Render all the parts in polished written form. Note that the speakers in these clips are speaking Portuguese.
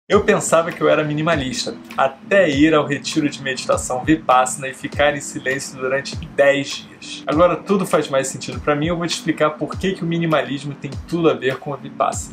Eu pensava que eu era minimalista, até ir ao retiro de meditação Vipassana e ficar em silêncio durante 10 dias. Agora tudo faz mais sentido para mim, eu vou te explicar por que o minimalismo tem tudo a ver com a Vipassana.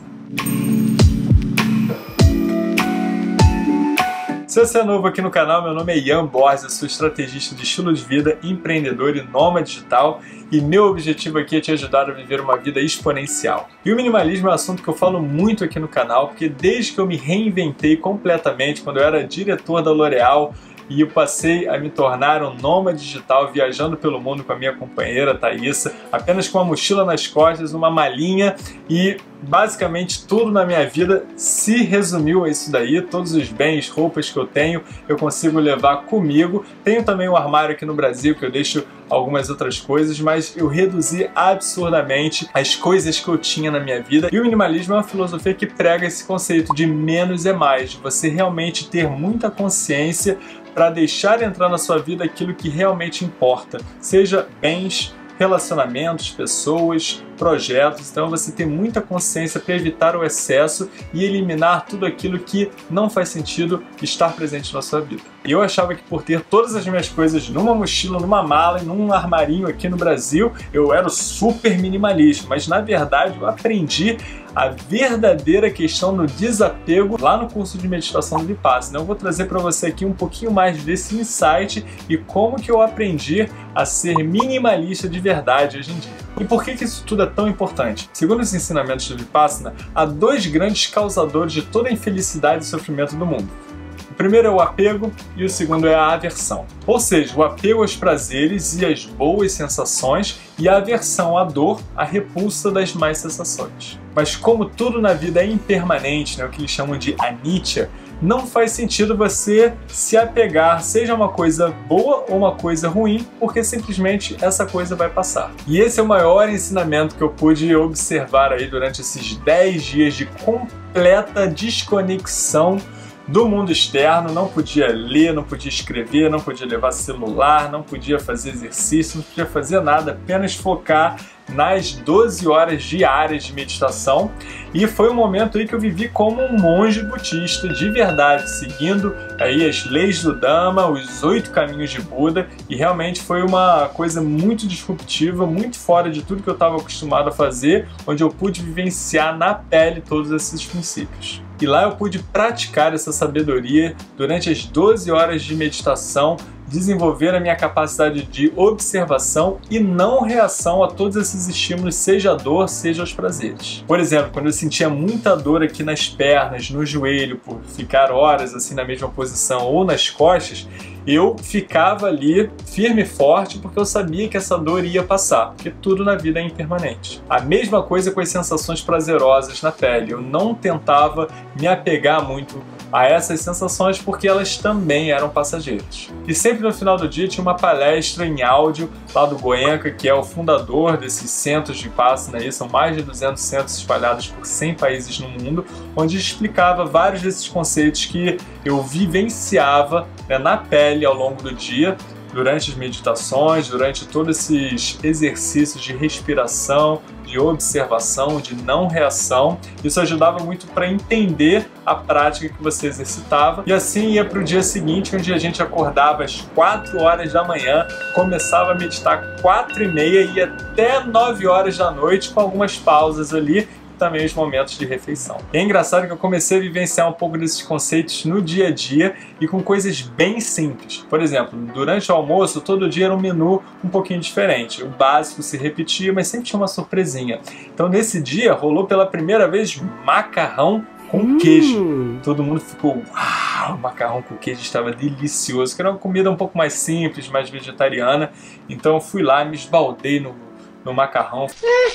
Se você é novo aqui no canal, meu nome é Ian Borges, eu sou estrategista de estilo de vida, empreendedor e nômade digital, e meu objetivo aqui é te ajudar a viver uma vida exponencial. E o minimalismo é um assunto que eu falo muito aqui no canal, porque desde que eu me reinventei completamente, quando eu era diretor da L'Oréal, e eu passei a me tornar um nômade digital, viajando pelo mundo com a minha companheira Thaísa, apenas com uma mochila nas costas, uma malinha, e basicamente tudo na minha vida se resumiu a isso daí. Todos os bens, roupas que eu tenho, eu consigo levar comigo. Tenho também um armário aqui no Brasil que eu deixo algumas outras coisas, mas eu reduzi absurdamente as coisas que eu tinha na minha vida. E o minimalismo é uma filosofia que prega esse conceito de menos é mais, de você realmente ter muita consciência para deixar entrar na sua vida aquilo que realmente importa, seja bens, relacionamentos, pessoas, projetos. Então você tem muita consciência para evitar o excesso e eliminar tudo aquilo que não faz sentido estar presente na sua vida. E eu achava que por ter todas as minhas coisas numa mochila, numa mala e num armarinho aqui no Brasil, eu era o super minimalista, mas na verdade eu aprendi a verdadeira questão do desapego lá no curso de meditação do Vipassana. Eu vou trazer para você aqui um pouquinho mais desse insight e como que eu aprendi a ser minimalista de verdade hoje em dia. E por que isso tudo é tão importante? Segundo os ensinamentos do Vipassana, há dois grandes causadores de toda a infelicidade e sofrimento do mundo. O primeiro é o apego e o segundo é a aversão. Ou seja, o apego aos prazeres e às boas sensações e a aversão à dor, a repulsa das más sensações. Mas como tudo na vida é impermanente, o que eles chamam de anicca, não faz sentido você se apegar, seja uma coisa boa ou uma coisa ruim, porque simplesmente essa coisa vai passar. E esse é o maior ensinamento que eu pude observar aí durante esses 10 dias de completa desconexão do mundo externo. Não podia ler, não podia escrever, não podia levar celular, não podia fazer exercício, não podia fazer nada, apenas focar nas 12 horas diárias de meditação. E foi um momento aí que eu vivi como um monge budista de verdade, seguindo aí as leis do Dhamma, os 8 caminhos de Buda, e realmente foi uma coisa muito disruptiva, muito fora de tudo que eu estava acostumado a fazer, onde eu pude vivenciar na pele todos esses princípios. E lá eu pude praticar essa sabedoria durante as 12 horas de meditação, desenvolver a minha capacidade de observação e não reação a todos esses estímulos, seja a dor, seja os prazeres. Por exemplo, quando eu sentia muita dor aqui nas pernas, no joelho, por ficar horas assim na mesma posição, ou nas costas, eu ficava ali firme e forte porque eu sabia que essa dor ia passar, porque tudo na vida é impermanente. A mesma coisa com as sensações prazerosas na pele. Eu não tentava me apegar muito a essas sensações porque elas também eram passageiras. E sempre no final do dia tinha uma palestra em áudio lá do Goenka, que é o fundador desses centros de Vipassana, aí são mais de 200 centros espalhados por 100 países no mundo, onde explicava vários desses conceitos que eu vivenciava na pele ao longo do dia, durante as meditações, durante todos esses exercícios de respiração, de observação, de não reação. Isso ajudava muito para entender a prática que você exercitava. E assim ia para o dia seguinte, onde a gente acordava às 4 horas da manhã, começava a meditar 4h30 e ia até 9 horas da noite, com algumas pausas ali, também os momentos de refeição. E é engraçado que eu comecei a vivenciar um pouco desses conceitos no dia a dia e com coisas bem simples. Por exemplo, durante o almoço, todo dia era um menu um pouquinho diferente. O básico se repetia, mas sempre tinha uma surpresinha. Então nesse dia rolou pela primeira vez macarrão com queijo. Todo mundo ficou, uau, o macarrão com queijo estava delicioso, que era uma comida um pouco mais simples, mais vegetariana. Então eu fui lá e me esbaldei no macarrão.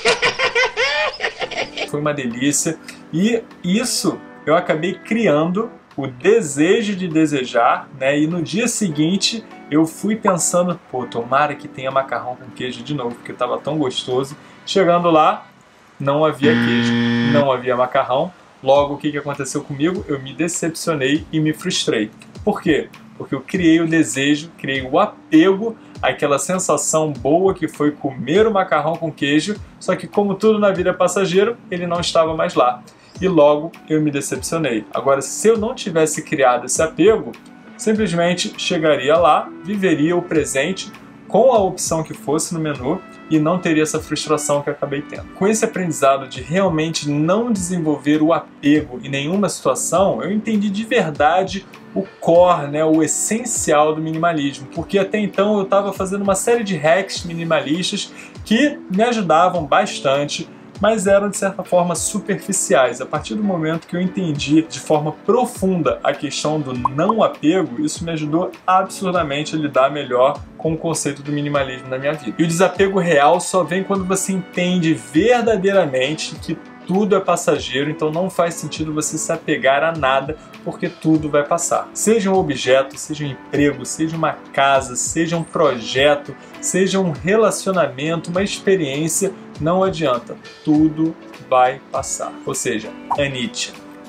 Foi uma delícia, e isso eu acabei criando o desejo de desejar, e no dia seguinte eu fui pensando, pô, tomara que tenha macarrão com queijo de novo, porque estava tão gostoso. Chegando lá, não havia queijo, não havia macarrão. Logo, o que aconteceu comigo? Eu me decepcionei e me frustrei. Por quê? Porque eu criei o desejo, criei o apego àquela sensação boa que foi comer o macarrão com queijo, só que como tudo na vida é passageiro, ele não estava mais lá. e logo eu me decepcionei. Agora, se eu não tivesse criado esse apego, simplesmente chegaria lá, viveria o presente com a opção que fosse no menu e não teria essa frustração que eu acabei tendo. Com esse aprendizado de realmente não desenvolver o apego em nenhuma situação, eu entendi de verdade o core, né, o essencial do minimalismo, porque até então eu estava fazendo uma série de hacks minimalistas que me ajudavam bastante, mas eram de certa forma superficiais. A partir do momento que eu entendi de forma profunda a questão do não apego, isso me ajudou absurdamente a lidar melhor com o conceito do minimalismo na minha vida. E o desapego real só vem quando você entende verdadeiramente que tudo é passageiro, então não faz sentido você se apegar a nada, porque tudo vai passar. Seja um objeto, seja um emprego, seja uma casa, seja um projeto, seja um relacionamento, uma experiência, não adianta. Tudo vai passar. Ou seja, Anitta.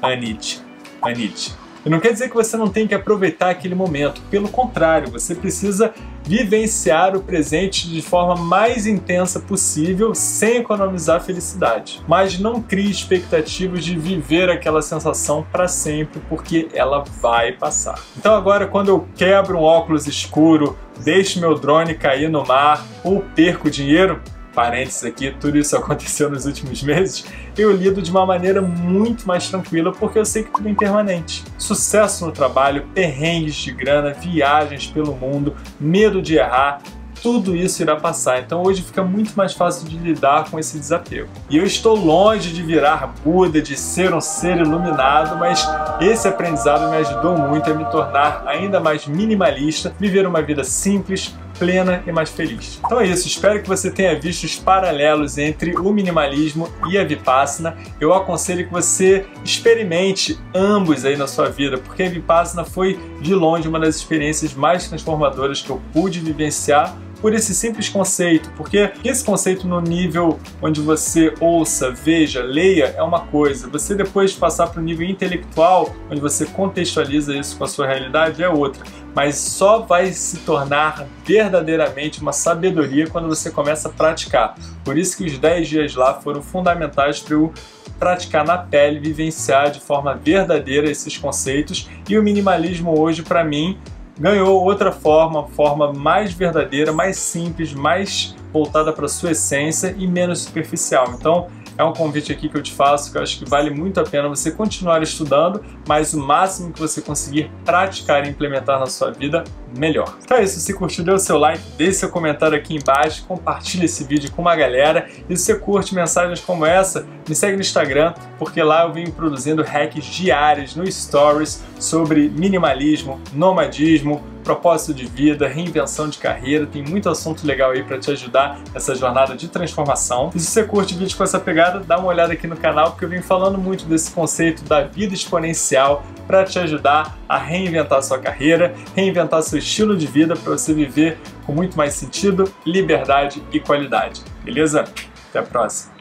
E não quer dizer que você não tem que aproveitar aquele momento. Pelo contrário, você precisa vivenciar o presente de forma mais intensa possível, sem economizar felicidade. Mas não crie expectativas de viver aquela sensação para sempre, porque ela vai passar. Então agora, quando eu quebro um óculos escuro, deixo meu drone cair no mar ou perco dinheiro, parênteses aqui, tudo isso aconteceu nos últimos meses, eu lido de uma maneira muito mais tranquila, porque eu sei que tudo é impermanente. Sucesso no trabalho, perrengues de grana, viagens pelo mundo, medo de errar, tudo isso irá passar. Então hoje fica muito mais fácil de lidar com esse desapego. E eu estou longe de virar Buda, de ser um ser iluminado, mas esse aprendizado me ajudou muito a me tornar ainda mais minimalista, viver uma vida simples, plena e mais feliz. Então é isso, espero que você tenha visto os paralelos entre o minimalismo e a Vipassana. Eu aconselho que você experimente ambos aí na sua vida, porque a Vipassana foi de longe uma das experiências mais transformadoras que eu pude vivenciar por esse simples conceito, porque esse conceito no nível onde você ouça, veja, leia é uma coisa, você depois passar para o nível intelectual, onde você contextualiza isso com a sua realidade, é outra. Mas só vai se tornar verdadeiramente uma sabedoria quando você começa a praticar. Por isso que os 10 dias lá foram fundamentais para eu praticar na pele, vivenciar de forma verdadeira esses conceitos, e o minimalismo hoje para mim ganhou outra forma mais verdadeira, mais simples, mais voltada para a sua essência e menos superficial. Então é um convite aqui que eu te faço, que eu acho que vale muito a pena você continuar estudando, mas o máximo que você conseguir praticar e implementar na sua vida, melhor. Então é isso, se curtiu, dê o seu like, deixe seu comentário aqui embaixo, compartilhe esse vídeo com uma galera, e se você curte mensagens como essa, me segue no Instagram, porque lá eu venho produzindo hacks diários no Stories sobre minimalismo, nomadismo, propósito de vida, reinvenção de carreira, tem muito assunto legal aí para te ajudar nessa jornada de transformação. E se você curte vídeos com essa pegada, dá uma olhada aqui no canal, porque eu venho falando muito desse conceito da vida exponencial para te ajudar a reinventar sua carreira, reinventar seu estilo de vida para você viver com muito mais sentido, liberdade e qualidade. Beleza? Até a próxima!